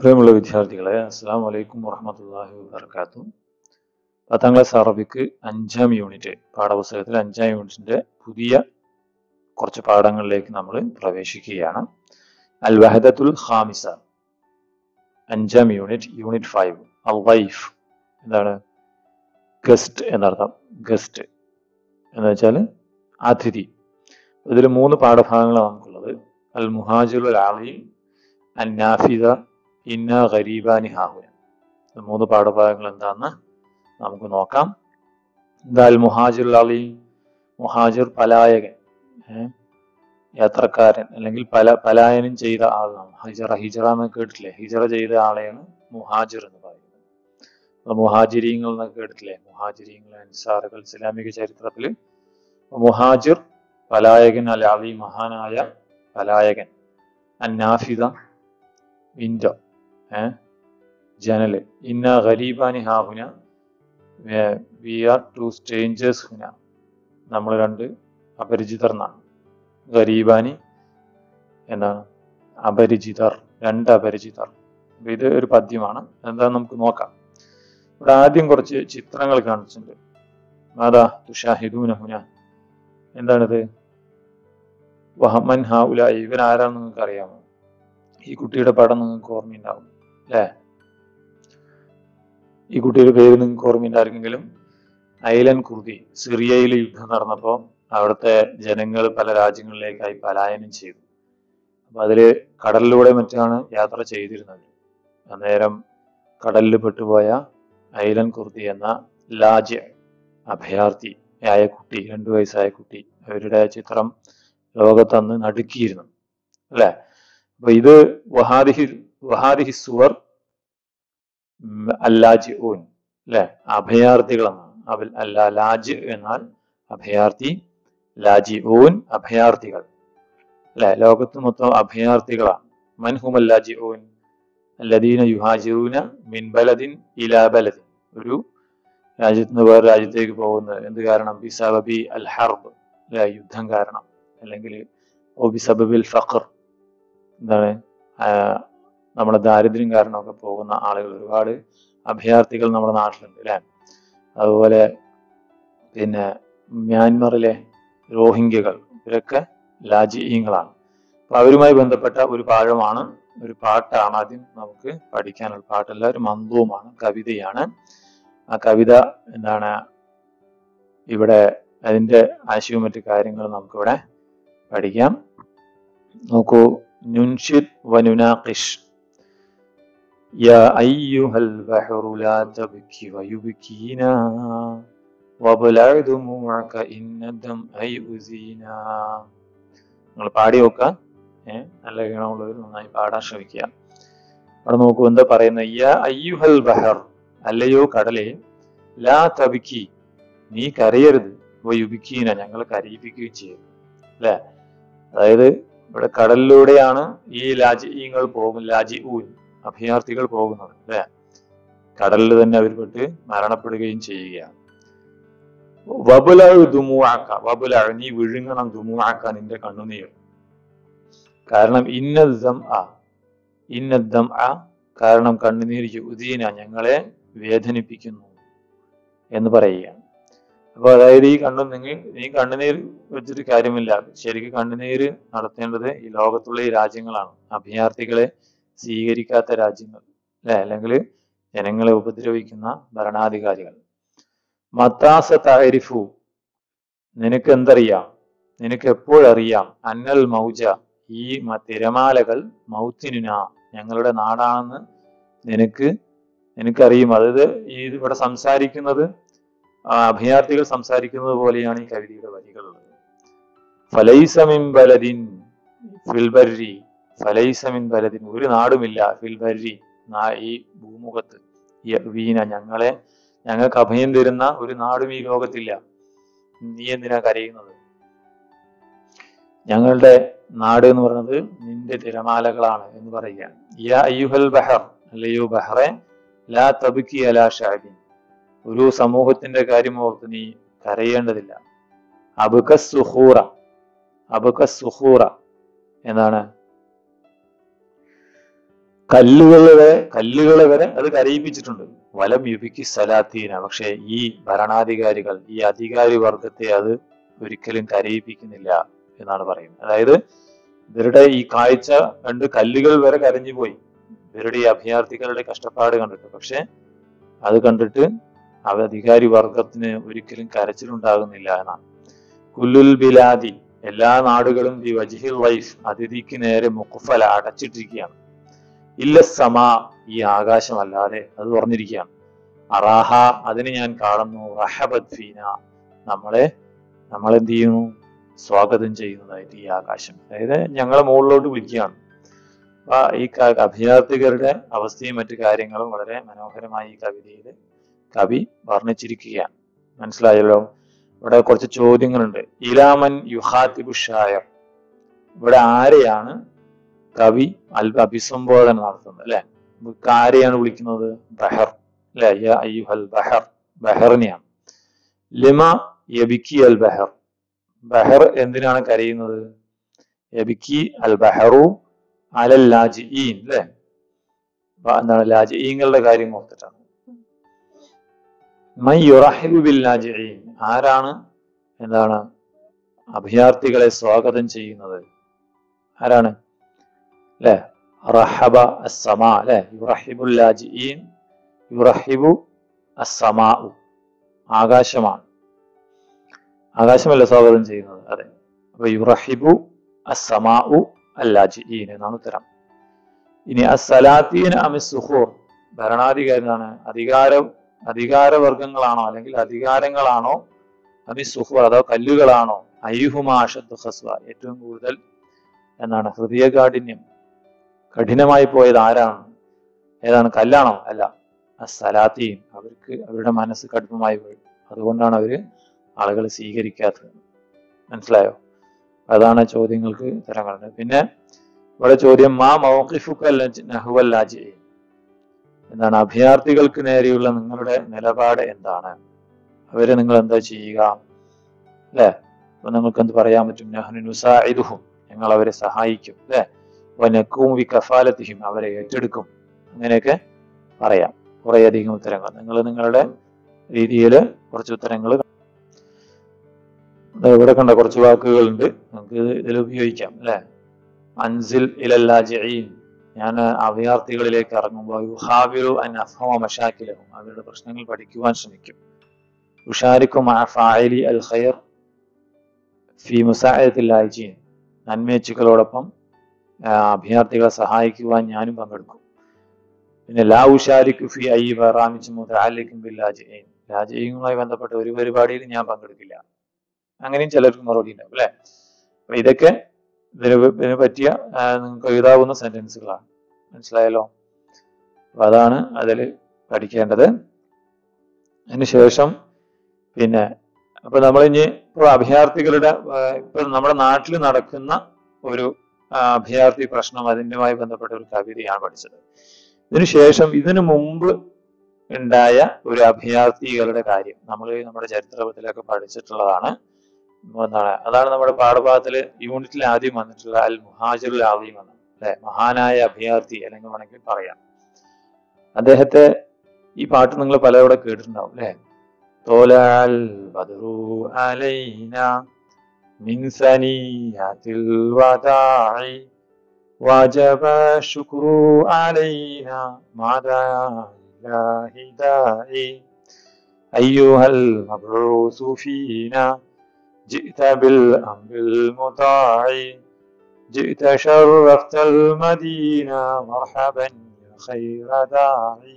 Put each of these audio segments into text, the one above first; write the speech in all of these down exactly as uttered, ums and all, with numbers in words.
പ്രിയമുള്ള വിദ്യാർത്ഥികളെ, അസ്സലാമു അലൈക്കും വറഹ്മത്തുള്ളാഹി വബറകാതുഹു. പത്താം ക്ലാസ് അറബിക്ക് അഞ്ചാം യൂണിറ്റ് പാഠപുസ്തകത്തിൽ അഞ്ചാം യൂണിറ്റിന്റെ പുതിയ കുറച്ച് പാഠങ്ങളിലേക്ക് നമ്മൾ പ്രവേശിക്കുകയാണ്. അൽ വഹദത്തുൽ ഖാമിസ, അഞ്ചാം യൂണിറ്റ്, യൂണിറ്റ് ഫൈവ്. അൽ വൈഫ് എന്താണ്? ഗസ്റ്റ് എന്നർത്ഥം. ഗസ്റ്റ് എന്ന് വെച്ചാൽ അതിഥി. ഇതിൽ മൂന്ന് പാഠഭാഗങ്ങളാണ് നമുക്കുള്ളത്. അൽ മുഹാജിറുൽ അലീം, അൻ നാഫിദ, ഇന്ന ഗരീബാനി ഹാഹുന. മൂന്ന് പാഠഭാഗങ്ങൾ എന്താന്ന് നമുക്ക് നോക്കാം. എന്താ അൽ മുഹാജിറുൽ അലീം? മുഹാജിർ പലായകൻ, യാത്രക്കാരൻ, അല്ലെങ്കിൽ പല പലായനം ചെയ്ത ആളാണ്. ഹിജറ ഹിജറ എന്ന് കേട്ടിട്ടില്ലേ? ഹിജറ ചെയ്ത ആളെയാണ് മുഹാജിർ എന്ന് പറയുന്നത്. മുഹാജിരീങ്ങൾ എന്നൊക്കെ കേട്ടിട്ടില്ലേ? മുഹാജിരീങ്ങൾ, അൻസാറുകൾ. ഇസ്ലാമിക ചരിത്രത്തിൽ മുഹാജിർ പലായകൻ, അൽ അലീം മഹാനായ പലായകൻ, അൻ നാഫിദ വിൻഡോ, ഏഹ് ജനല്, ഇന്ന ഗരീബാനി ഹാഹുന, വി ആർ ടു സ്ട്രേഞ്ചേഴ്സ് ഹുന, നമ്മൾ രണ്ട് അപരിചിതർ എന്നാണ്. ഗരീബാനി എന്താണ്? അപരിചിതർ, രണ്ട് അപരിചിതർ. ഇത് ഒരു പദ്യമാണ്. എന്താന്ന് നമുക്ക് നോക്കാം. ഇവിടെ ആദ്യം കുറച്ച് ചിത്രങ്ങൾ കാണിച്ചിട്ടുണ്ട്. മാതാ തുഷാഹിദൂന ഹുന, എന്താണിത്? വഹമൻ ഹാഉല, ഇവൻ ആരാണെന്ന് നിങ്ങൾക്ക് അറിയാമോ? ഈ കുട്ടിയുടെ പടം നിങ്ങൾക്ക് ഓർമ്മയുണ്ടാവും അല്ലേ? ഈ കുട്ടിയുടെ പേര് നിങ്ങൾക്ക് ഓർമ്മയുണ്ടായിരുന്നെങ്കിലും, ഐലൻ കുർദി, സിറിയയിൽ യുദ്ധം നടന്നപ്പോൾ അവിടുത്തെ ജനങ്ങൾ പല രാജ്യങ്ങളിലേക്കായി പലായനം ചെയ്തു. അപ്പൊ അതില് കടലിലൂടെ മറ്റാണ് യാത്ര ചെയ്തിരുന്നത്. അന്നേരം കടലിൽ പെട്ടുപോയ ഐലൻ കുർദി എന്ന ലാജ്യ അഭയാർത്ഥി ആയ കുട്ടി, രണ്ടു വയസ്സായ കുട്ടി, അവരുടെ ചിത്രം ലോകത്തന്ന് നടുക്കിയിരുന്നു അല്ലെ? അപ്പൊ ഇത് വഹാദിഹി വഹാദിഹി സുവർ അല്ലാജി ഊൻ അല്ലെ, അഭയാർത്ഥികൾ എന്നാണ്. അവൽ അല്ല, ലാജ് എന്നാൽ അഭയാർത്ഥി, ലാജി ഊൻ അഭയാർത്ഥികൾ അല്ലെ. ലോകത്ത് മൊത്തം അഭയാർത്ഥികളാണ്. മൻഹുമൽ ലാജി ഊൻ അല്ലദീന യുഹാജിറൂന മിൻ ബലദിൻ ഇലാ ബലദിൻ, ഒരു രാജ്യത്ത് നിന്ന് വേറെ രാജ്യത്തേക്ക് പോകുന്നത് എന്ത് കാരണം? ബിസബബി അൽ ഹർബ് അല്ലെ, യുദ്ധം കാരണം, അല്ലെങ്കിൽ ഓ ബിസബബിൽ ഫഖർ, എന്താണ്, നമ്മുടെ ദാരിദ്ര്യം കാരണമൊക്കെ പോകുന്ന ആളുകൾ, ഒരുപാട് അഭയാർത്ഥികൾ നമ്മുടെ നാട്ടിലുണ്ട് അല്ലെ. അതുപോലെ പിന്നെ മ്യാൻമറിലെ റോഹിംഗ്യകൾ, ഇവരൊക്കെ ലാജിയങ്ങളാണ്. അപ്പൊ അവരുമായി ബന്ധപ്പെട്ട ഒരു പാഠമാണ്, ഒരു പാട്ടാണ് ആദ്യം നമുക്ക് പഠിക്കാനുള്ള. പാട്ടല്ല, ഒരു മന്ത്രവുമാണ്, കവിതയാണ്. ആ കവിത എന്താണ്? ഇവിടെ അതിന്റെ ആശയവും മറ്റു കാര്യങ്ങളും നമുക്കിവിടെ പഠിക്കാം. നോക്കൂ. നുൻഷിദ് വനുനാഖിഷ്. യാ അയ്യുഹൽ ബഹറു ലാ തബ്കി വയുബ്കീനാ വബ്ലഅ ദുമൂഅക ഇന്ന ദംഅ യുസീനാ. നിങ്ങൾ പാടി നോക്കുക. ഏഹ് നല്ല ഗുണമുള്ളവർ നന്നായി പാടാൻ ശ്രമിക്കുക. അവിടെ നോക്കൂ എന്താ പറയുന്നത്? യാ അയ്യുഹൽ ബഹർ, അല്ലയോ കടലേ, ലാ തബ്കി, നീ കരയരുത്, വയുബ്കീന, ഞങ്ങൾ കരയിപ്പിക്കുകയും ചെയ്യും അല്ലെ. അതായത് ഇവിടെ കടലിലൂടെയാണ് ഈ ലാജിങ്ങൾ പോകും, ലാജി ഊൻ അഭയാർത്ഥികൾ പോകുന്നത് അല്ലെ. കടലിൽ തന്നെ അവർ പെട്ട് മരണപ്പെടുകയും ചെയ്യുകയാണ്. വബുല ദുമുഅക, വബുല, നീ വിഴുങ്ങണം, ദുമുഅക, നിന്റെ കണ്ണുനീർ. കാരണം ഇന്നദ്ദം അ, ഇന്നദ്ദം അ, കാരണം കണ്ണുനീർ, യുദീന, ഞങ്ങളെ വേദനിപ്പിക്കുന്നു എന്ന് പറയുകയാണ്. അപ്പൊ അതായത് ഈ കണ്ണു നിങ്ങൾ നീ കണ്ണുനീർ വെച്ചിട്ട് കാര്യമില്ല. ശരിക്കും കണ്ണുനീര് നടത്തേണ്ടത് ഈ ലോകത്തുള്ള ഈ രാജ്യങ്ങളാണ്, അഭയാർത്ഥികളെ സ്വീകരിക്കാത്ത രാജ്യങ്ങൾ അല്ലെ, അല്ലെങ്കിൽ ജനങ്ങളെ ഉപദ്രവിക്കുന്ന ഭരണാധികാരികൾ. മത്താസ തഅരിഫു, നിനക്ക് എന്തറിയാം, നിനക്ക് എപ്പോഴറിയാം, അന്നൽ മൗജ, ഈ തിരമാലകൾ, മൗത്തിനുന, ഞങ്ങളുടെ നാടാണെന്ന് നിനക്ക് നിനക്കറിയും. അതായത് ഈ ഇവിടെ സംസാരിക്കുന്നത് അഭയാർത്ഥികൾ സംസാരിക്കുന്നത് പോലെയാണ് ഈ കവിതയുടെ വരികളുള്ളത്. ഫലൈസ മിൻ ബലദിൻ ഫിൽ ബർരി, ഫലൈസ മിൻ ബലദിൻ, ഒരു നാടുമില്ല, ഫിൽ ബർരി, ഈ ഭൂമുഖത്ത്, വീന, ഞങ്ങളെ ഞങ്ങൾക്ക് അഭയം തരുന്ന ഒരു നാടും ഈ ലോകത്തില്ല. നീ എന്തിനാ കരയുന്നത്? ഞങ്ങളുടെ നാട് എന്ന് പറയുന്നത് നിന്റെ തിരമാലകളാണ് എന്ന് പറയുകയാണ്. യാ അയ്യുഹൽ ബഹർ, അല്ലയോ ബഹറെ, ലാ തബ്കി അലാ ഷഅബിൻ, ഒരു സമൂഹത്തിന്റെ കാര്യം ഓർത്ത് നീ കരയേണ്ടതില്ല. അബ്കസ് സുഖൂറ, അബ്കസ് സുഖൂറ എന്താണ്? കല്ലുകളെ വരെ കല്ലുകളെ വരെ അത് കരയിപ്പിച്ചിട്ടുണ്ട്. വലം യുബിക്ക് സലാത്തീന, പക്ഷെ ഈ ഭരണാധികാരികൾ, ഈ അധികാരി വർഗത്തെ അത് ഒരിക്കലും കരയിപ്പിക്കുന്നില്ല എന്നാണ് പറയുന്നത്. അതായത് ഇവരുടെ ഈ കാഴ്ച കണ്ട് കല്ലുകൾ വരെ കരഞ്ഞു പോയി, ഇവരുടെ ഈ അഭയാർത്ഥികളുടെ കഷ്ടപ്പാട് കണ്ടിട്ട്. പക്ഷെ അത് കണ്ടിട്ട് അവ അധികാരി വർഗത്തിന് ഒരിക്കലും കരച്ചിലുണ്ടാകുന്നില്ല എന്നാണ്. കുല്ലുൽ ബിലാദി, എല്ലാ നാടുകളും ഈ വജ്ഹിൽ വൈഫ്, അതിഥിക്ക് നേരെ മുഖഫല, അടച്ചിട്ടിരിക്കുകയാണ്. ഇല്ല സമാ, ഈ ആകാശമല്ലാതെ അത് തുറന്നിരിക്കുകയാണ്. അറാഹ, അതിന് ഞാൻ കാണുന്നു. റഹബത് ഫീന, നമ്മളെ നമ്മളെന്ത് ചെയ്യുന്നു, സ്വാഗതം ചെയ്യുന്നതായിട്ട് ഈ ആകാശം, അതായത് ഞങ്ങളെ മുകളിലോട്ട് വിളിക്കുകയാണ്. അപ്പൊ ഈ അഭയാർത്ഥികളുടെ അവസ്ഥയും മറ്റു കാര്യങ്ങളും വളരെ മനോഹരമായി ഈ കവിതയിൽ കവി വർണ്ണിച്ചിരിക്കുകയാണ്. മനസ്സിലായല്ലോ? ഇവിടെ കുറച്ച് ചോദ്യങ്ങളുണ്ട്. ഇലാമൻ യുഹാത്തിബു ഷായർ, ഇവിടെ ആരെയാണ് കവി അൽ അഭിസംബോധന നടത്തുന്നത്? അല്ലെ, ആരെയാണ് വിളിക്കുന്നത്? ബഹർ, അല്ലെ, യാ അയ്യുഹൽ ബഹർ, ബഹറിനെയാണ്. ലിമ യബിക്കി അൽ ബഹർ, ബഹർ എന്തിനാണ് കരയുന്നത്? യബിക്കി അൽ ബഹറു അലൽ ലാജിഈൻ, അല്ലെ, എന്താണ് ലാജിഈങ്ങളുടെ കാര്യം ഓർത്തിട്ടാണ്. മൻ യുറഹിബു ബിൽ ലാജിഈൻ, ആരാണ് എന്താണ് അഭയാർത്ഥികളെ സ്വാഗതം ചെയ്യുന്നത്? ആരാണ്? അല്ലെ, റഹബ അസ്സമാ, അല്ലെ, യുറഹിബുൽ ലാജിഈൻ, യുറഹിബു അസ്സമാഉ, ആകാശമാണ്. ആകാശമല്ല സ്വാഗതം ചെയ്യുന്നത്. അതെ, അപ്പൊ യുറഹിബു അസ്സമാഉ അല്ലാജിഈൻ എന്നാണ് ഉത്തരം. ഇനി അസ്സലാത്തീൻ അമിസ്സുഖൂർ, ഭരണാധികാരിയാണ്, അധികാര അധികാരവർഗങ്ങളാണോ അല്ലെങ്കിൽ അധികാരങ്ങളാണോ, അമിസ്സുഖൂർ അതോ കല്ലുകളാണോ? അയ്യുഹുമാ അശദ്ദു ഖസ്വ, ഏറ്റവും കൂടുതൽ എന്നാണ് ഹൃദയകാഠിന്യം, കഠിനമായി പോയത് ആരാണ്? ഏതാണ്? കല്ലാണോ? അല്ല, അസ്സലാത്തീൻ, അവർക്ക് അവരുടെ മനസ്സ് കടുപ്പമായി പോയി, അതുകൊണ്ടാണ് അവര് ആളുകൾ സ്വീകരിക്കാത്തത്. മനസ്സിലായോ? അതാണ് ചോദ്യങ്ങൾക്ക് ഉത്തരങ്ങളുണ്ട്. പിന്നെ ഇവിടെ ചോദ്യം, മാ മൗഖിഫുക നഹ്വൽ ലാജിഈൻ, എന്താണ് അഭയാർത്ഥികൾക്ക് നേരെയുള്ള നിങ്ങളുടെ നിലപാട് എന്താണ്? അവരെ നിങ്ങൾ എന്താ ചെയ്യുക? അല്ലെ, അപ്പൊ നിങ്ങൾക്ക് എന്ത് പറയാൻ പറ്റും? നഹ്നു നുസാഇദുഹും, ഞങ്ങൾ അവരെ സഹായിക്കും, അല്ലെ, വനഖൂമു ബികഫാലതിഹിം, അവരെ ഏറ്റെടുക്കും, അങ്ങനെയൊക്കെ പറയാം. കുറേയധികം ഉത്തരങ്ങൾ നിങ്ങൾ നിങ്ങളുടെ രീതിയിൽ കുറച്ച് ഉത്തരങ്ങൾ ഇവിടെ കണ്ട കുറച്ച് വാക്കുകളുണ്ട്, നമുക്ക് ഇതിൽ ഉപയോഗിക്കാം. അല്ലെ, അൻസിൽ ഇലൽ ലാജിഈൻ, ഞാൻ അഭയാർത്ഥികളിലേക്ക് ഇറങ്ങുമ്പോൾ യുഹാവിറു അൻ അഫ്ഹമ മശാകിലഹും, അവരുടെ പ്രശ്നങ്ങൾ പഠിക്കുവാൻ ശ്രമിക്കും. ഉഷാരിക്കു മഅ ഫാഇലി അൽ ഖൈർ ഫി മുസാഇദത്തിൽ ലാജിഈൻ, നന്മേച്ചുക്കളോടൊപ്പം അഭയാർത്ഥികളെ സഹായിക്കുവാൻ ഞാനും പങ്കെടുക്കും. പിന്നെ ലാ ഉഷാരിക്കു ഫി ഐ ബറാമിജ് മുതഅല്ലിഖിൻ ബിൽ ലാജിഈൻ, ലാജിഈനുമായി ബന്ധപ്പെട്ട ഒരു പരിപാടിയിൽ ഞാൻ പങ്കെടുക്കില്ല. അങ്ങനെയും ചിലർക്ക് മറുപടി ഉണ്ടാവും. അല്ലെ, അപ്പൊ ഇതൊക്കെ ഇതിന് ഇതിനെ പറ്റിയ നിങ്ങൾക്ക് എഴുതാവുന്ന സെന്റൻസുകളാണ്. മനസ്സിലായല്ലോ? അപ്പൊ അതാണ് അതിൽ പഠിക്കേണ്ടത്. അതിനുശേഷം പിന്നെ അപ്പൊ നമ്മൾ ഇനി ഇപ്പോൾ അഭയാർത്ഥികളുടെ ഇപ്പൊ നമ്മുടെ നാട്ടിൽ നടക്കുന്ന ഒരു അഭയാർത്ഥി പ്രശ്നം, അതിൻ്റെമായി ബന്ധപ്പെട്ട ഒരു കവിതയാണ് പഠിച്ചത്. ഇതിനുശേഷം ഇതിനു മുമ്പ് ഉണ്ടായ ഒരു അഭയാർത്ഥികളുടെ കാര്യം നമ്മൾ നമ്മുടെ ചരിത്രത്തിലൊക്കെ പഠിച്ചിട്ടുള്ളതാണ്. എന്താണ് അതാണ് നമ്മുടെ പാഠഭാഗത്തില് യൂണിറ്റിൽ ആദ്യം വന്നിട്ടുള്ള അൽ മുഹാജിറുൽ അസീം എന്ന്, അല്ലെ, മഹാനായ അഭയാർത്ഥി അല്ലെങ്കിൽ വേണമെങ്കിൽ പറയാം. അദ്ദേഹത്തെ ഈ പാട്ട് നിങ്ങൾ പലവിടെ കേട്ടിട്ടുണ്ടാവും. അല്ലെ, തോലഅൽ ബദ്റു അലൈന മിൻ സനിയത്തിൽ വദാഇ വജബ ശുക്രു അലൈന മാദാ ഇലാഹി ദാഇ അയ്യുഹൽ മബ്റൂസു ഫീന ജിഅത ബിൽ അംറിൽ മുതാഇ ജിഅത ശറഫ്തൽ മദീന മർഹബൻ യാ ഖൈറ ദാഇ.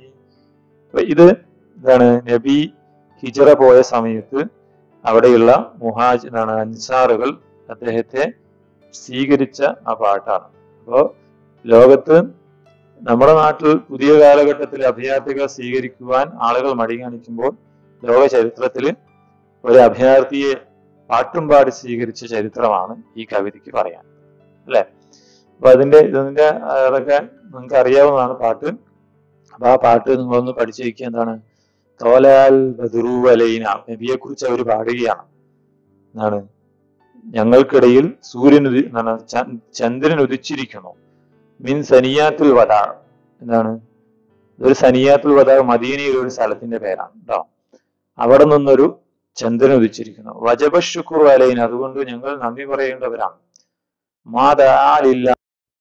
ഇത് എന്താണ് നബി ഹിജറ പോയ സമയത്ത് അവിടെയുള്ള മുഹാജി അൻസാറുകൾ അദ്ദേഹത്തെ സ്വീകരിച്ച ആ പാട്ടാണ്. അപ്പോ ലോകത്ത് നമ്മുടെ നാട്ടിൽ പുതിയ കാലഘട്ടത്തിൽ അഭയാർത്ഥികളെ സ്വീകരിക്കുവാൻ ആളുകൾ മടി കാണിക്കുമ്പോൾ ലോക ചരിത്രത്തിൽ ഒരു അഭയാർത്ഥിയെ പാട്ടും പാടി സ്വീകരിച്ച ചരിത്രമാണ് ഈ കവിതയ്ക്ക് പറയാൻ. അല്ലെ, അപ്പൊ അതിന്റെ ഇതിന്റെ അതൊക്കെ നിങ്ങൾക്ക് അറിയാവുന്നതാണ് പാട്ട്. അപ്പൊ ആ പാട്ട് നിങ്ങളൊന്ന് പഠിച്ചു വയ്ക്കുക. എന്താണ്? തോലാൽ ബദ്റു അലൈന, നബിയെ കുറിച്ച് അവർ പാടുകയാണ്. എന്താണ്? ഞങ്ങൾക്കിടയിൽ സൂര്യൻ ഉദി ചന്ദ്രൻ ഉദിച്ചിരിക്കുന്നു, മിൻ സനിയാത്തുൽ വദാ. എന്താണ് ഒരു സനിയാത്തുൽ വദാ? മദീനയിൽ ഒരു സ്ഥലത്തിന്റെ പേരാണ് കേട്ടോ. അവിടെ നിന്നൊരു ചന്ദ്രൻ ഉദിച്ചിരിക്കുന്നു. വജബ ശുക്രു അലൈന, അതുകൊണ്ട് ഞങ്ങൾ നന്ദി പറയേണ്ടവരാണ്. മാ ദഅ ലില്ലാഹി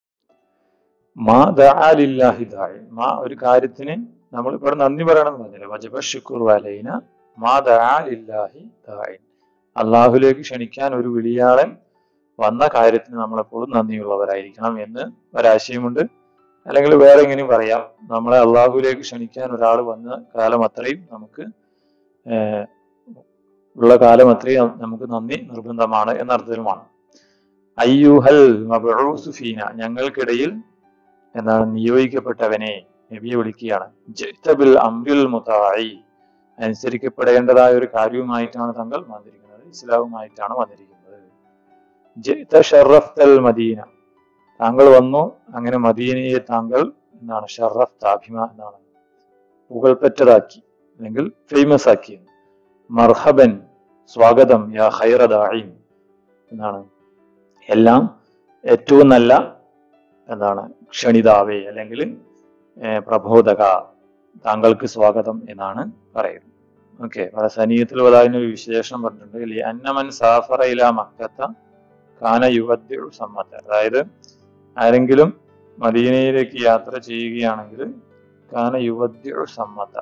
മാ ദഅ ലില്ലാഹി ദാഇ, മാ ഒരു കാര്യത്തിന് നമ്മൾ ഇവിടെ നന്ദി പറയണം എന്ന് പറഞ്ഞില്ല. വജബ ശുക്രു അലൈന മാ ദഅ ലില്ലാഹി ദാഇ, അള്ളാഹുലേക്ക് ക്ഷണിക്കാൻ ഒരു വിളിയാളൻ വന്ന കാര്യത്തിന് നമ്മളെപ്പോഴും നന്ദിയുള്ളവരായിരിക്കണം എന്ന് ഒരാശയമുണ്ട്. അല്ലെങ്കിൽ വേറെ എങ്ങനെയും പറയാം, നമ്മളെ അള്ളാഹുലേക്ക് ക്ഷണിക്കാൻ ഒരാൾ വന്ന കാലം അത്രയും നമുക്ക് ഏർ ഉള്ള കാലം അത്രയും നമുക്ക് നന്ദി നിർബന്ധമാണ് എന്ന അർത്ഥത്തിലുമാണ്. അയ്യുഹൽ മബ്ഊസു ഫീന, ഞങ്ങൾക്കിടയിൽ എന്താണ് നിയോഗിക്കപ്പെട്ടവനെ, നബിയെ വിളിക്കുകയാണ്. ജിഅ്ത ബിൽ അംറിൽ മുതാഇ, അനുസരിക്കപ്പെടേണ്ടതായ ഒരു കാര്യവുമായിട്ടാണ് താങ്കൾ വന്നിരിക്കുന്നത്, ഇസ്ലാമുമായിട്ടാണ് വന്നിരിക്കുന്നത്. ജിഅ്ത ശറഫ്തൽ മദീന, താങ്കൾ വന്നു അങ്ങനെ മദീനയെ താങ്കൾ എന്താണ് ഷറഫ്ത, അഭിമാ എന്താണ് പുകൾപ്പെട്ടതാക്കി അല്ലെങ്കിൽ ഫേമസ് ആക്കി. മർഹബൻ, സ്വാഗതം. യാ ഖൈറ ദാഇൻ, എന്താണ് എല്ലാം ഏറ്റവും നല്ല എന്താണ് ക്ഷണിതാവേ അല്ലെങ്കിൽ പ്രബോധക, താങ്കൾക്ക് സ്വാഗതം എന്നാണ് പറയുന്നത്. ഓക്കെ, അവിടെ സനിയത്തുൽ വദാഇന് ഒരു വിശേഷണം പറഞ്ഞിട്ടുണ്ട്. ലി അന്നമൻ സാഫറ ഇലാ മക്കത്ത കാന യുവദ്ദിഉ സമ്മത, അതായത് ആരെങ്കിലും മദീനയിലേക്ക് യാത്ര ചെയ്യുകയാണെങ്കിൽ കാന യുവദ്ദിഉ സമ്മത,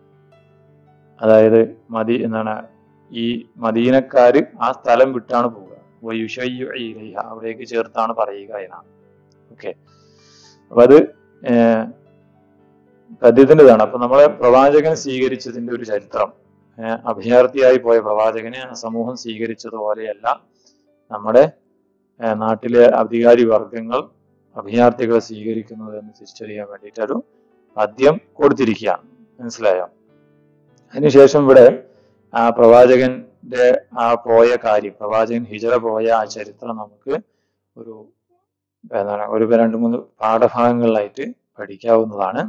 അതായത് മദീ എന്താണ് ഈ മദീനക്കാര് ആ സ്ഥലം വിട്ടാണ് പോവുക. വയുശയ്യു ഇലൈഹ, അവിടേക്ക് ചേർത്താണ് പറയുക എന്നാണ്. ഓക്കെ, അപ്പൊ അത് പദ്യത്തിൻ്റെതാണ്. അപ്പൊ നമ്മളെ പ്രവാചകൻ സ്വീകരിച്ചതിന്റെ ഒരു ചരിത്രം, അഭയാർത്ഥിയായി പോയ പ്രവാചകനെ സമൂഹം സ്വീകരിച്ചതുപോലെയല്ല നമ്മുടെ നാട്ടിലെ അധികാരി വർഗങ്ങൾ അഭയാർത്ഥികളെ സ്വീകരിക്കുന്നത് എന്ന് തിരിച്ചറിയാൻ വേണ്ടിയിട്ടൊരു പദ്യം കൊടുത്തിരിക്കുകയാണ്. മനസ്സിലായോ? അതിനുശേഷം ഇവിടെ ആ പ്രവാചകന്റെ ആ പോയ കാര്യം, പ്രവാചകൻ ഹിജറ പോയ ആ ചരിത്രം നമുക്ക് ഒരു എന്താണ് ഒരു രണ്ട് മൂന്ന് പാഠഭാഗങ്ങളിലായിട്ട് പഠിക്കാവുന്നതാണ്.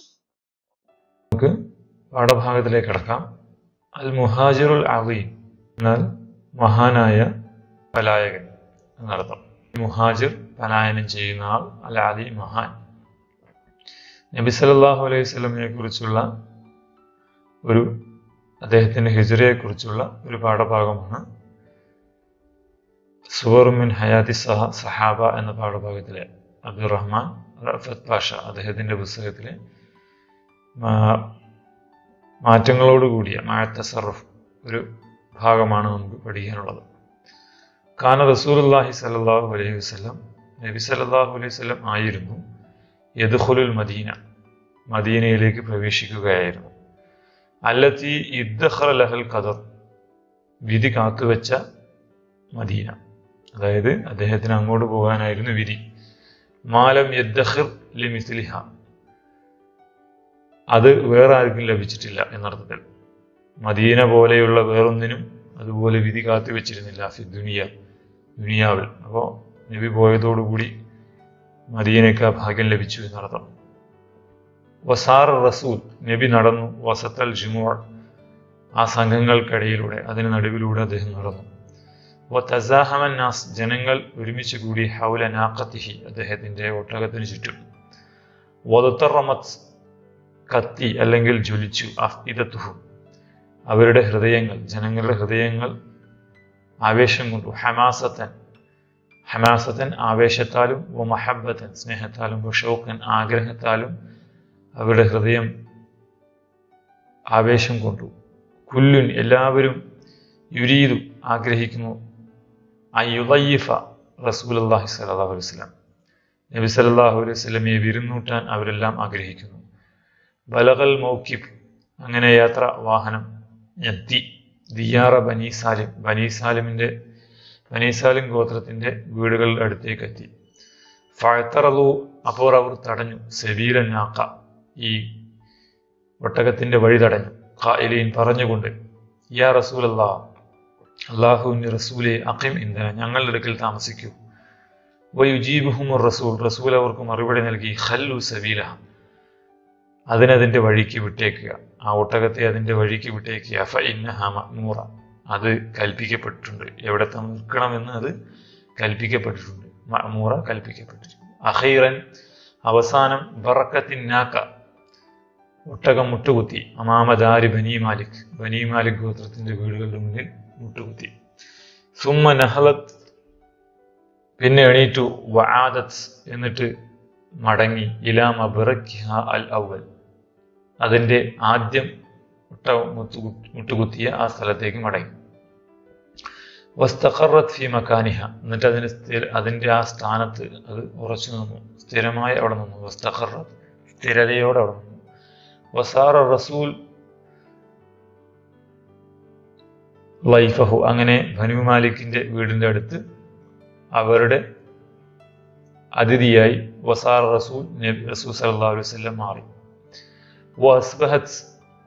നമുക്ക് പാഠഭാഗത്തിലേക്ക് കടക്കാം. അൽ മുഹാജിറുൽ അദീം എന്നാൽ മഹാനായ പലായകൻ എന്നർത്ഥം. മുഹാജിർ പലായനം ചെയ്യുന്ന ആൾ, അൽ അദീം മഹാൻ. നബി സല്ലല്ലാഹു അലൈഹി വസല്ലമയെ കുറിച്ചുള്ള ഒരു അദ്ദേഹത്തിന്റെ ഹിജ്റയെ കുറിച്ചുള്ള ഒരു പാഠഭാഗമാണ് സുവർ മിൻ ഹയാത്തി സഹ സഹാബ എന്ന പാഠഭാഗത്തിലെ അബ്ദുറഹ്മാൻ റഫത്ത് പാഷ അദ്ദേഹത്തിന്റെ പുസ്തകത്തിലെ മാറ്റങ്ങളോടുകൂടിയ മാഅത്തസറഫ് ഒരു ഭാഗമാണ് നമുക്ക് പഠിക്കാനുള്ളത്. കാന റസൂലുള്ളാഹി സ്വല്ലല്ലാഹു അലൈഹി വസല്ലം, നബി സല്ലല്ലാഹു അലൈഹി വസല്ലം ആയിരുന്നു യദ്ഖുലുൽ മദീന, മദീനയിലേക്ക് പ്രവേശിക്കുകയായിരുന്നു. അല്ലത്തി ഇദ്ഖറ ലഹൽ ഖദർ, വിധി കാത്തുവെച്ച മദീന, അതായത് അദ്ദേഹത്തിന് അങ്ങോട്ട് പോകാനായിരുന്നു വിധി. മാലം യദ്ഖിർ ലിമിസ്ലിഹ, അത് വേറെ ആർക്കും ലഭിച്ചിട്ടില്ല എന്നർത്ഥത്തിൽ. മദീന പോലെയുള്ള വേറൊന്നിനും അതുപോലെ വിധി കാത്തു വെച്ചിരുന്നില്ല ഫി ദുനിയ, ദുനിയാവിൽ. അപ്പോൾ നബി പോയതോടുകൂടി മദീനയ്ക്ക് ആ ഭാഗ്യം ലഭിച്ചു എന്നർത്ഥം. വസാർ റസൂൽ, നബി നടന്നു. വസത്തൽ ജുമുഅ, ആ സംഘങ്ങൾക്കിടയിലൂടെ അതിന് നടുവിലൂടെ അദ്ദേഹം നടന്നു. വതസാഹമൻ നാസ്, ജനങ്ങൾ ഒരുമിച്ച് കൂടി ഹൗല നാഖത്തിഹി, അദ്ദേഹത്തിന്റെ ഒട്ടകത്തിന് ചുറ്റും. വദതറമത്, കത്തി അല്ലെങ്കിൽ ജ്വലിച്ചു. അഫ്ഇദതുഹു, അവരുടെ ഹൃദയങ്ങൾ, ജനങ്ങളുടെ ഹൃദയങ്ങൾ ആവേശം കൊണ്ടു. ഹമാസത്തൻ, ഹമാസത്തൻ ആവേശത്താലും, വ മഹബ്ബത്തൻ സ്നേഹത്താലും, വ ഷൗഖൻ ആഗ്രഹത്താലും അവരുടെ ഹൃദയം ആവേശം കൊണ്ടു. കുല്ലുൻ എല്ലാവരും, യുരീദു ആഗ്രഹിക്കുന്നു, അയ്യുളയ്യിഫ റസൂലുള്ളാഹി സ്വല്ലല്ലാഹു അലൈഹി വസല്ലം, നബി സല്ലല്ലാഹു അലൈഹി വസല്ലമയെ വിരുന്നൂട്ടാൻ അവരെല്ലാം ആഗ്രഹിക്കുന്നു. ബലഗൽ മൗക്കിബ്, അങ്ങനെ യാത്ര വാഹനം എത്തി. ദിയാറ ബനി സാലിം, ബനി സാലിമിന്റെ ബനി സാലിം ഗോത്രത്തിന്റെ വീടുകളുടെ അടുത്തേക്ക് എത്തി. ഫഅതറു, അപ്പോൾ അവർ തടഞ്ഞു. സബീല നാഖ, ഈ ഒട്ടകത്തിന്റെ വഴി തടഞ്ഞു. ഖായിലീൻ, പറഞ്ഞുകൊണ്ട്, യാ റസൂലല്ലാഹ്, അല്ലാഹുവിന്റെ റസൂലെ, അഖിം ഇൻദന, ഞങ്ങളുടെ അടുക്കൽ താമസിക്കൂ. വയുജീബുഹുമുർ റസൂൽ, റസൂൽ അവർക്ക് മറുപടി നൽകി. ഖല്ലു സബീല, അതിനതിന്റെ വഴിക്ക് വിട്ടേക്കുക, ആ ഒട്ടകത്തെ അതിന്റെ വഴിക്ക് വിട്ടേക്കുക. ഫഇന്നഹ മഅ്മൂറ, അത് കൽപ്പിക്കപ്പെട്ടിട്ടുണ്ട്, എവിടെ നിൽക്കണമെന്ന് അത് കൽപ്പിക്കപ്പെട്ടിട്ടുണ്ട്. മഅ്മൂറ, കൽപ്പിക്കപ്പെട്ടിട്ടുണ്ട്. അഖീറൻ, അവസാനം ബറക്കത്തിന്നാക്ക ഒട്ടകം മുട്ടുകുത്തി അമാമദാരി ബനി മാലിക് ബനി മാലിക് ഗോത്രത്തിന്റെ വീടുകളുടെ മുന്നിൽ മുട്ടുകുത്തി. സുമ്മ നഹലത്ത് പിന്നെ എണീറ്റു വആദത്ത് എന്നിട്ട് മടങ്ങി ഇലാ മബ്റക്കിഹ അൽ അവൽ അതിന്റെ ആദ്യം ഒട്ടകം മുട്ടുകുത്തിയ ആ സ്ഥലത്തേക്ക് മടങ്ങി. വസ്തഖറത് ഫി മക്കാനിഹ എന്നിട്ട് അതിന് സ്ഥിര അതിന്റെ ആ സ്ഥാനത്ത് അത് ഉറച്ചു നിന്നു, സ്ഥിരമായി അവിടെ നിന്നു. വസ്തഖറത് സ്ഥിരതയോടെ അവിടെ നിന്നു. വസാറ റസൂൽ ലൈഫഹു അങ്ങനെ ബനു മാലിക്കിന്റെ വീടിന്റെ അടുത്ത് അവരുടെ അതിഥിയായി വസാറ റസൂൽ നബി റസൂൽ സല്ലല്ലാഹു അലൈഹി വസല്ലം മാറി. വഅസ്ബഹത്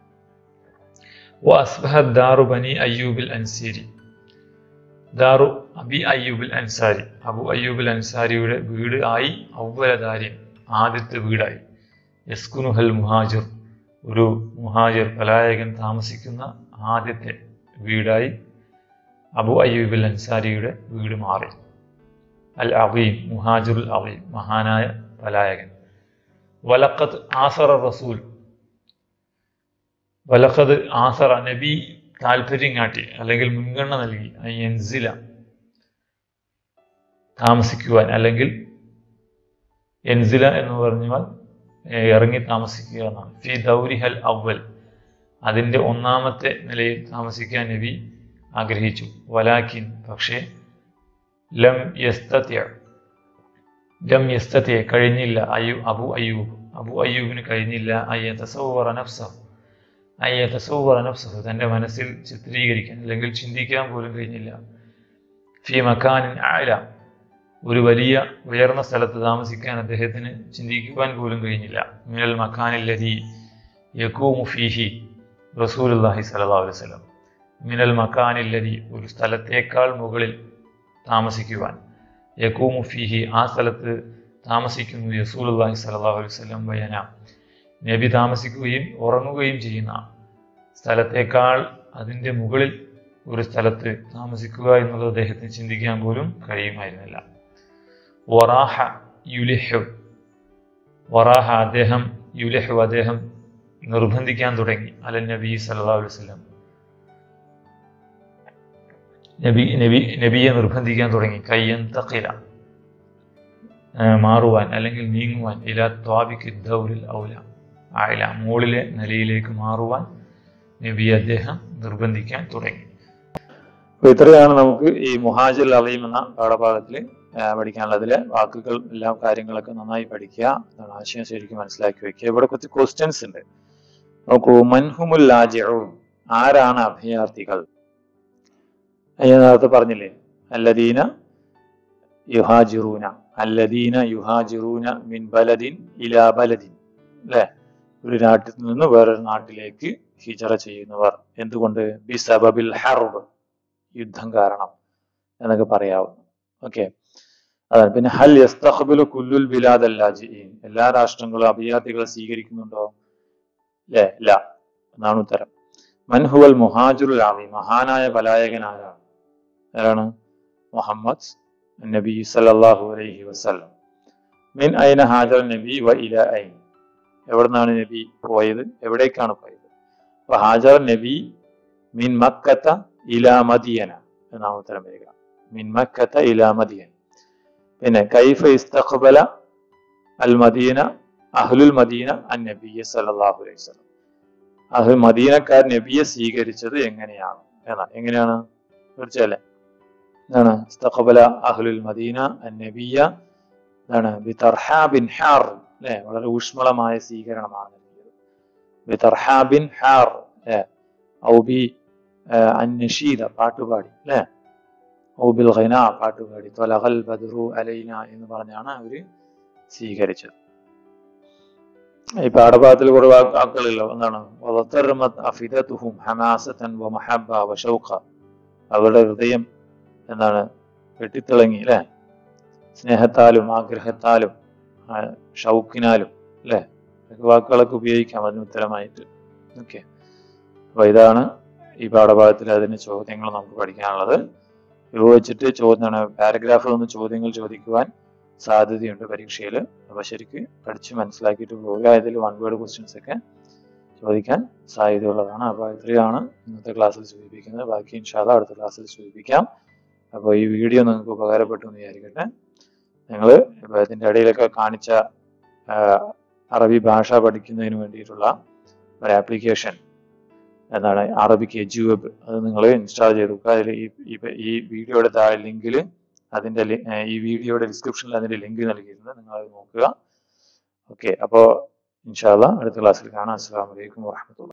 വഅസ്ബഹത് ദാറു ബനി അയ്യൂബിൽ അൻസാരി ദാറു അബി അയ്യൂബിൽ അൻസാരി അബു അയ്യൂബിൽ അൻസാരിയുടെ വീട് ആയി ഔവലദാരി ആദ്യത്തെ വീടായി. യസ്കുനുഹൽ മുഹാജിർ ഒരു മുഹാജിർ പലായകൻ താമസിക്കുന്ന ആദ്യത്തെ വീടായി അബു അയ്യൂബിൽ അൻസാരിയുടെ വീട് മാറി. അൽ അദീം മുഹാജിറുൽ അദീം മഹാനായ പലായകൻ. വലഖദ് ആസറ റസൂൽ വലഖദ് ആസറ നബി താല്പര്യം കാട്ടി അല്ലെങ്കിൽ മുൻഗണന നൽകി യൻസില താമസിക്കുവാൻ, അല്ലെങ്കിൽ യൻസില എന്ന് പറഞ്ഞാൽ ഇറങ്ങി താമസിക്കുക എന്നാണ്. ഫി ദൗരിഹൽ അവൽ അതിന്റെ ഒന്നാമത്തെ നിലയിൽ താമസിക്കാൻ നബി ആഗ്രഹിച്ചു. വലാക്കിൻ പക്ഷേ ലം യസ്തത്യ ലം യസ്തത്യ കഴിഞ്ഞില്ല അയ്യു അബു അയ്യൂബ് അബു അയ്യൂബിന് കഴിഞ്ഞില്ല അയ്യ തസവ്വറ നഫ്സഹു അയ്യ തസവ്വറ നഫ്സഹു തന്റെ മനസ്സിൽ ചിത്രീകരിക്കാൻ അല്ലെങ്കിൽ ചിന്തിക്കാൻ പോലും കഴിഞ്ഞില്ല. ഫി മക്കാനിൻ അഅല ഒരു വലിയ ഉയർന്ന സ്ഥലത്ത് താമസിക്കാൻ അദ്ദേഹത്തിന് ചിന്തിക്കുവാൻ പോലും കഴിഞ്ഞില്ല. മിനൽ മക്കാനില്ലദീ യഖൂമു ഫീഹി റസൂലുള്ളാഹി സ്വല്ലല്ലാഹു അലൈഹി വസല്ലം മിനൽ മക്കാനില്ലദീ ഒരു സ്ഥലത്തേക്കാൾ മുകളിൽ താമസിക്കുവാൻ, യഖൂമു ഫീഹി ആ സ്ഥലത്ത് താമസിക്കുന്നു റസൂലുള്ളാഹി സ്വല്ലല്ലാഹു അലൈഹി വസല്ലം വയന നബി താമസിക്കുകയും ഉറങ്ങുകയും ചെയ്യുന്ന സ്ഥലത്തേക്കാൾ അതിൻ്റെ മുകളിൽ ഒരു സ്ഥലത്ത് താമസിക്കുക എന്നുള്ളത് അദ്ദേഹത്തിന് ചിന്തിക്കാൻ പോലും കഴിയുമായിരുന്നില്ല. വറാഹ യുലിഹു വറാഹ അദ്ദേഹം യുലിഹു അദ്ദേഹം നിർബന്ധിക്കാൻ തുടങ്ങി അല നബി സല്ലല്ലാഹു അലൈഹി വസല്ലം നബി നബി നബിയെ നിർബന്ധിക്കാൻ തുടങ്ങി. കയ്യന്തഖില മാറുവാൻ അല്ലെങ്കിൽ നീങ്ങുവാൻ, ഇലാ ത്വാബിക് ദൗരിൽ ഔല ആയില മുകളിലെ നിലയിലേക്ക് മാറുവാൻ നബി അദ്ദേഹം നിർബന്ധിക്കാൻ തുടങ്ങി. അപ്പൊ ഇത്രയാണ് നമുക്ക് ഈ മുഹാജിർ അലീം എന്ന പാഠഭാഗത്തിൽ പഠിക്കാനുള്ളത്. അതിലെ വാക്കുകൾ എല്ലാ കാര്യങ്ങളൊക്കെ നന്നായി പഠിക്കുക, ആശയം ശരിക്കും മനസ്സിലാക്കി വെക്കുക. ഇവിടെ കുറച്ച് ക്വസ്റ്റ്യൻസ് ഉണ്ട്. നോക്കൂ, മൻഹുമുൽ ലാജിഊൻ ആരാണ് അഭയാർത്ഥികൾ? ഞാൻ നേരത്തെ പറഞ്ഞില്ലേ, അല്ലദീന യുഹാജിറൂന അല്ലദീന യുഹാജിറൂന മിൻ ബലദിൻ ഇലാ ബലദിൻ, അല്ലെ? ഒരു നാട്ടിൽ നിന്ന് വേറൊരു നാട്ടിലേക്ക് ഹിജറ ചെയ്യുന്നവർ. എന്തുകൊണ്ട്? ബിസബബിൽ ഹർബ് യുദ്ധം കാരണം എന്നൊക്കെ പറയാവുന്നു. ഓക്കെ, അതാണ്. പിന്നെ ഹൽ യസ്തഖ്ബിലു കുല്ലുൽ ബിലാദൽ ലാജിഈൻ എല്ലാ രാഷ്ട്രങ്ങളും അഭയാർത്ഥികളെ സ്വീകരിക്കുന്നുണ്ടോ? അല്ലേ? ഇല്ല എന്നാണ് ഉത്തരം. മൻഹുവൽ മുഹാജിറുൽ അദീം മഹാനായ പലായകൻ ആരാണ്? ആരാണ്? മുഹമ്മദ് നബി സല്ലല്ലാഹു അലൈഹി വസല്ലം. മിൻ ഐന ഹാജർ നബി വ ഇലാ ഐൻ എവിടുന്നാണ് നബി പോയത്? എവിടേക്കാണ് പോയത്? അപ്പൊ ഹാജർ നബി മിൻ മക്കത്ത ഇലാ മദിയന എന്നാണ് ഉത്തരം വരിക. മിൻ മക്കത്ത ഇലാ മദിയന. പിന്നെ കൈഫ ഇസ്തഖ്ബല അൽ മദീന അഹ്ലുൽ മദീന അൻ നബിയ സല്ലല്ലാഹു അലൈഹി വസല്ലം അഹ് മദീനക്കാർ നബിയെ സ്വീകരിച്ചത് എങ്ങനെയാണ് എന്നാണ്. എങ്ങനെയാണ്? തീർച്ചയല്ലേ? എന്താണ്? ഇസ്തഖ്ബല അഹ്ലുൽ മദീന അൻ നബിയ എന്താണ്? ബിതർഹാബിൻ ഹാർ, അല്ലെ? വളരെ ഊഷ്മളമായ സ്വീകരണമാണ് നൽകിയത്. ബിതർഹാബിൻ ഹാർ, അല്ലെ? ഔ ബി അന്നഷീദ പാട്ടുപാടി, അല്ലെ? ഔ ബിൽ ഖിന പാട്ടുപാടി. ത്വലഖൽ ബദ്റു അലൈന എന്ന് പറഞ്ഞാണ് അവര് സ്വീകരിച്ചത്. ഈ പാഠഭാഗത്തിൽ കുറെ വാക്കുകളില്ല. എന്താണ്? വതർമത് അഫിദതുഹും ഹമാസതൻ വമഹബ്ബ വശൗഖ അവരുടെ ഹൃദയം എന്താണ്? വെട്ടിത്തിളങ്ങി, അല്ലെ? സ്നേഹത്താലും ആഗ്രഹത്താലും ഷൗക്കിനാലും, അല്ലെ? വാക്കുകളൊക്കെ ഉപയോഗിക്കാം അതിന് ഉത്തരമായിട്ട്. ഓക്കെ, അപ്പൊ ഇതാണ് ഈ പാഠഭാഗത്തിൽ അതിന് ചോദ്യങ്ങൾ നമുക്ക് പഠിക്കാനുള്ളത്. ഇത് വെച്ചിട്ട് ചോദ്യം പാരഗ്രാഫിൽ നിന്ന് ചോദ്യങ്ങൾ ചോദിക്കുവാൻ സാധ്യതയുണ്ട് പരീക്ഷയിൽ. അപ്പോൾ ശരിക്ക് പഠിച്ച് മനസ്സിലാക്കിയിട്ട് പോവുക. ഇതിൽ വൺ വേർഡ് ക്വസ്റ്റ്യൻസ് ഒക്കെ ചോദിക്കാൻ സാധ്യതയുള്ളതാണ്. അപ്പോൾ ഇത്രയാണ് ഇന്നത്തെ ക്ലാസ്സിൽ സൂചിപ്പിക്കുന്നത്. ബാക്കി ഇൻഷാ അല്ലാഹ് അടുത്ത ക്ലാസ്സിൽ സൂചിപ്പിക്കാം. അപ്പോൾ ഈ വീഡിയോ നിങ്ങൾക്ക് ഉപകാരപ്പെട്ടു എന്ന് വിചാരിക്കട്ടെ. നിങ്ങൾ ഇപ്പോൾ ഇതിൻ്റെ ഇടയിലൊക്കെ കാണിച്ച അറബി ഭാഷ പഠിക്കുന്നതിന് വേണ്ടിയിട്ടുള്ള ഒരു ആപ്ലിക്കേഷൻ എന്താണ് അറബിക് എജു വെബ്, അത് നിങ്ങൾ ഇൻസ്റ്റാൾ ചെയ്ത് നോക്കുക. അതിൽ ഈ ഈ വീഡിയോയുടെ താഴെ ലിങ്കിൽ അതിൻ്റെ ഈ വീഡിയോയുടെ ഡിസ്ക്രിപ്ഷനിൽ അതിൻ്റെ ലിങ്ക് നൽകിയിട്ടുണ്ട്, നിങ്ങൾ അത് നോക്കുക. ഓക്കെ, അപ്പോൾ ഇൻഷാ അല്ലാഹ് അടുത്ത ക്ലാസ്സിൽ കാണാം. അസ്സലാമു അലൈക്കും വറഹ്മത്തുള്ളാഹി.